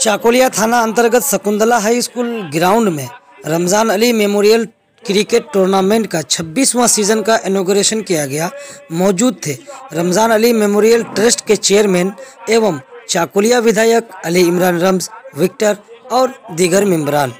चाकोलिया थाना अंतर्गत Shakuntala high school ground में Ramzan Ali memorial cricket tournament का 26वां सीज़न का इनॉग्रेशन किया गया। मौजूद थे रमज़ान अली मेमोरियल ट्रस्ट के चेयरमैन एवं चाकोलिया विधायक अली इमरान रम्ज, विक्टर और दीगर मेंबरान।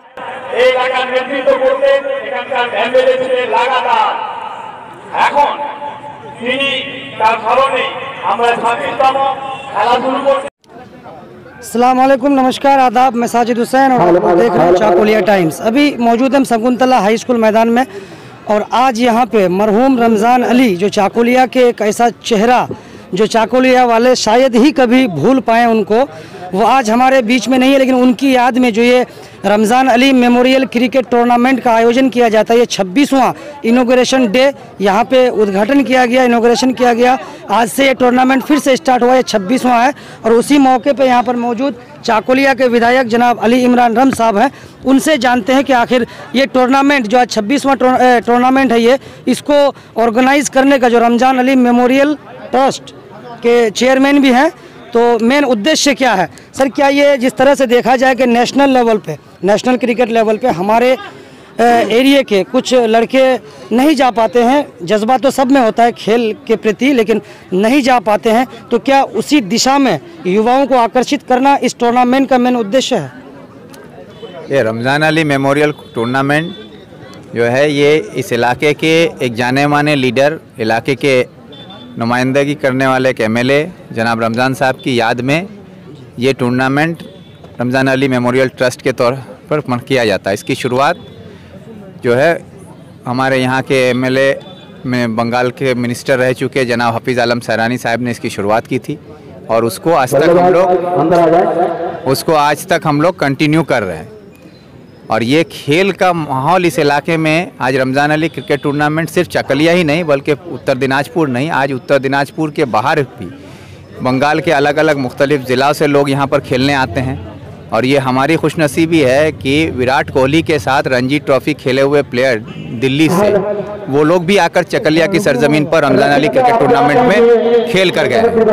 अस्सलाम वालेकुम, नमस्कार, आदाब। मैं साजिद हुसैन और आप देख रहे हैं चाकोलिया टाइम्स। अभी मौजूद हम शकुंतला हाई स्कूल मैदान में और आज यहाँ पे मरहूम रमज़ान अली जो चाकोलिया के एक ऐसा चेहरा जो चाकोलिया वाले शायद ही कभी भूल पाएँ उनको, वो आज हमारे बीच में नहीं है, लेकिन उनकी याद में जो ये Ramzan Ali memorial cricket tournament का आयोजन किया जाता है, ये 26वां इनॉग्रेशन डे यहाँ पे उद्घाटन किया गया, इनॉग्रेशन किया गया। आज से ये टूर्नामेंट फिर से स्टार्ट हुआ, ये 26वां है और उसी मौके पे यहाँ पर मौजूद चाकोलिया के विधायक जनाब अली इमरान रम्ज साहब हैं। उनसे जानते हैं कि आखिर ये टूर्नामेंट जो आज 26वां टूर्नामेंट है, ये इसको ऑर्गेनाइज़ करने का जो रमज़ान अली मेमोरियल ट्रस्ट के चेयरमैन भी हैं, तो मेन उद्देश्य क्या है सर? क्या ये जिस तरह से देखा जाए कि नेशनल लेवल पे, नेशनल क्रिकेट लेवल पे हमारे एरिया के कुछ लड़के नहीं जा पाते हैं, जज्बा तो सब में होता है खेल के प्रति, लेकिन नहीं जा पाते हैं, तो क्या उसी दिशा में युवाओं को आकर्षित करना इस टूर्नामेंट का मेन उद्देश्य है? ये रमज़ान अली मेमोरियल टूर्नामेंट जो है, ये इस इलाके के एक जाने माने लीडर, इलाके के नुमाइंदगी करने वाले एक एमएलए जनाब रमज़ान साहब की याद में ये tournament Ramzan Ali memorial trust के तौर पर किया जाता है। इसकी शुरुआत जो है हमारे यहाँ के एमएलए में बंगाल के मिनिस्टर रह चुके जनाब हफीज़ आलम सैरानी साहब ने इसकी शुरुआत की थी और उसको आज तक हम लोग कंटिन्यू कर रहे हैं। और ये खेल का माहौल इस इलाके में आज रमज़ान अली क्रिकेट टूर्नामेंट सिर्फ चकलिया ही नहीं बल्कि उत्तर दिनाजपुर नहीं, आज उत्तर दिनाजपुर के बाहर भी बंगाल के अलग अलग मुख्तलिफ ज़िलों से लोग यहाँ पर खेलने आते हैं। और ये हमारी खुशनसीबी है कि विराट कोहली के साथ रणजी ट्रॉफी खेले हुए प्लेयर दिल्ली से वो लोग भी आकर चकलिया की सरजमीन पर रमज़ान अली क्रिकेट टूर्नामेंट में खेल कर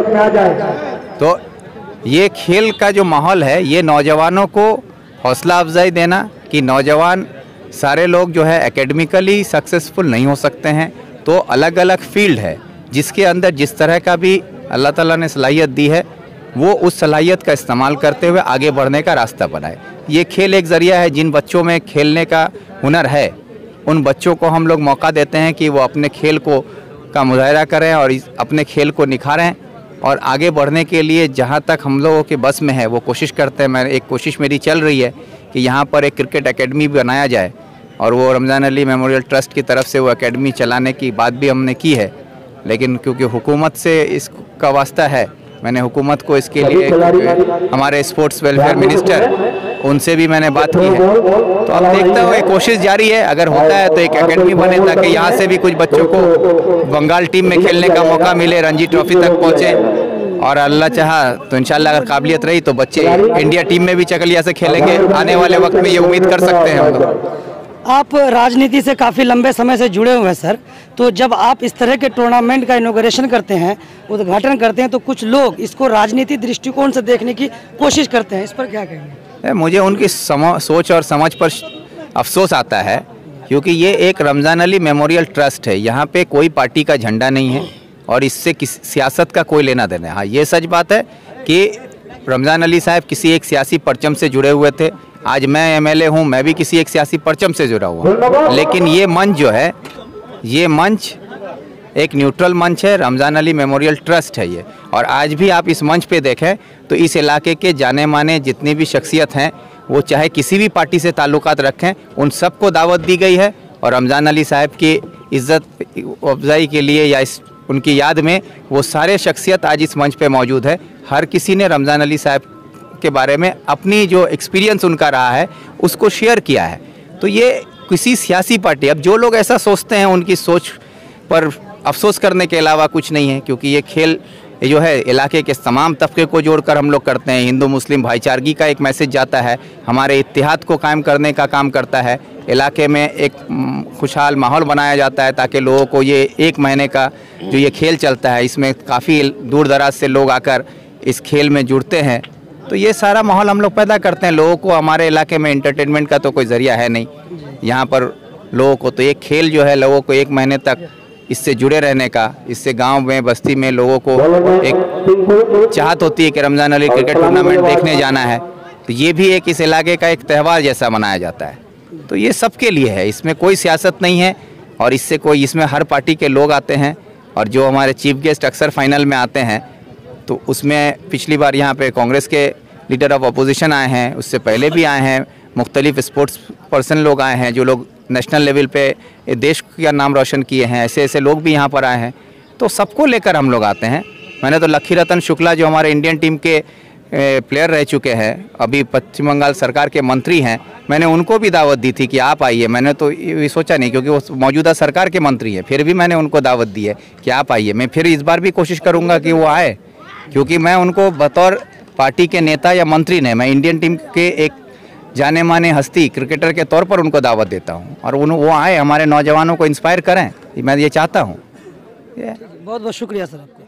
गए। तो ये खेल का जो माहौल है, ये नौजवानों को हौसला अफजाई देना कि नौजवान सारे लोग जो है एकेडमिकली सक्सेसफुल नहीं हो सकते हैं, तो अलग अलग फील्ड है जिसके अंदर जिस तरह का भी अल्लाह ताला ने सलाहियत दी है, वो उस सलाहियत का इस्तेमाल करते हुए आगे बढ़ने का रास्ता बनाए। ये खेल एक ज़रिया है, जिन बच्चों में खेलने का हुनर है उन बच्चों को हम लोग मौका देते हैं कि वो अपने खेल का मुजाहरा करें और अपने खेल को निखारें और आगे बढ़ने के लिए जहाँ तक हम लोगों के बस में है वो कोशिश करते हैं। एक कोशिश मेरी चल रही है कि यहाँ पर एक क्रिकेट एकेडमी बनाया जाए और वो रमज़ान अली मेमोरियल ट्रस्ट की तरफ से वो एकेडमी चलाने की बात भी हमने की है, लेकिन क्योंकि हुकूमत से इसका वास्ता है, मैंने हुकूमत को इसके लिए हमारे स्पोर्ट्स वेलफेयर मिनिस्टर उनसे भी मैंने बात की है। तो अब देखता हूँ, एक कोशिश जारी है, अगर होता है तो एक एकेडमी बने ताकि यहाँ से भी कुछ बच्चों को बंगाल टीम में खेलने का मौका मिले, रणजी ट्रॉफी तक पहुँचे और अल्लाह चाहा तो इंशाल्लाह अगर काबिलियत रही तो बच्चे इंडिया टीम में भी चकलिया से खेलेंगे। आने वाले वक्त में ये उम्मीद कर सकते हैं हम लोग। आप राजनीति से काफ़ी लंबे समय से जुड़े हुए हैं सर, तो जब आप इस तरह के टूर्नामेंट का इनॉग्रेशन करते हैं, उद्घाटन करते हैं, तो कुछ लोग इसको राजनीति दृष्टिकोण से देखने की कोशिश करते हैं, इस पर क्या कहेंगे? मुझे उनकी सोच और समझ पर अफसोस आता है, क्योंकि ये एक रमज़ान अली मेमोरियल ट्रस्ट है, यहाँ पे कोई पार्टी का झंडा नहीं है और इससे सियासत का कोई लेना देना है। हाँ, ये सच बात है कि रमज़ान अली साहब किसी एक सियासी परचम से जुड़े हुए थे। आज मैं एमएलए हूँ, मैं भी किसी एक सियासी परचम से जुड़ा हुआ हूँ, लेकिन ये मंच जो है, ये मंच एक न्यूट्रल मंच है, रमज़ान अली मेमोरियल ट्रस्ट है ये। और आज भी आप इस मंच पे देखें तो इस इलाके के जाने माने जितनी भी शख्सियत हैं, वो चाहे किसी भी पार्टी से ताल्लुकात रखें, उन सबको दावत दी गई है और रमज़ान अली साहब की इज़्ज़त अफजाई के लिए या उनकी याद में वो सारे शख्सियत आज इस मंच पे मौजूद है। हर किसी ने रमज़ान अली साहब के बारे में अपनी जो एक्सपीरियंस उनका रहा है उसको शेयर किया है। तो ये किसी सियासी पार्टी, अब जो लोग ऐसा सोचते हैं उनकी सोच पर अफसोस करने के अलावा कुछ नहीं है, क्योंकि ये खेल जो है इलाके के तमाम तबके को जोड़कर हम लोग करते हैं। हिंदू मुस्लिम भाईचारगी का एक मैसेज जाता है, हमारे इत्तेहाद को कायम करने का काम करता है, इलाके में एक खुशहाल माहौल बनाया जाता है ताकि लोगों को ये एक महीने का जो ये खेल चलता है इसमें काफ़ी दूर दराज से लोग आकर इस खेल में जुड़ते हैं। तो ये सारा माहौल हम लोग पैदा करते हैं। लोगों को हमारे इलाके में एंटरटेनमेंट का तो कोई ज़रिया है नहीं, यहाँ पर लोगों को तो एक खेल जो है लोगों को 1 महीने तक इससे जुड़े रहने का, इससे गांव में बस्ती में लोगों को एक चाहत होती है कि रमज़ान अली क्रिकेट टूर्नामेंट देखने जाना है, तो ये भी एक इस इलाके का एक त्यौहार जैसा मनाया जाता है। तो ये सबके लिए है, इसमें कोई सियासत नहीं है और इसमें हर पार्टी के लोग आते हैं। और जो हमारे चीफ गेस्ट अक्सर फाइनल में आते हैं, तो उसमें पिछली बार यहाँ पे कांग्रेस के लीडर ऑफ अपोजिशन आए हैं, उससे पहले भी आए हैं, मुख्तलिफ स्पोर्ट्स पर्सन लोग आए हैं जो लोग नेशनल लेवल पे देश का नाम रोशन किए हैं, ऐसे ऐसे लोग भी यहाँ पर आए हैं। तो सबको लेकर हम लोग आते हैं। मैंने तो लक्की रतन शुक्ला जो हमारे इंडियन टीम के प्लेयर रह चुके हैं, अभी पश्चिम बंगाल सरकार के मंत्री हैं, मैंने उनको भी दावत दी थी कि आप आइए। मैंने तो ये सोचा नहीं, क्योंकि वो मौजूदा सरकार के मंत्री हैं, फिर भी मैंने उनको दावत दी है कि आप आइए। मैं फिर इस बार भी कोशिश करूँगा कि वो आए, क्योंकि मैं उनको बतौर पार्टी के नेता या मंत्री नहीं, मैं इंडियन टीम के एक जाने माने हस्ती क्रिकेटर के तौर पर उनको दावत देता हूँ और वो आए, हमारे नौजवानों को इंस्पायर करें, मैं ये चाहता हूँ। बहुत बहुत शुक्रिया सर आपका।